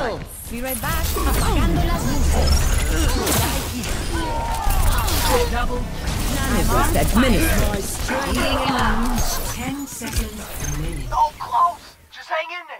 Careful! Be right back. Apagando las luces. Double. Nanoboost administered. 10 seconds remaining. So close! Just hang in there!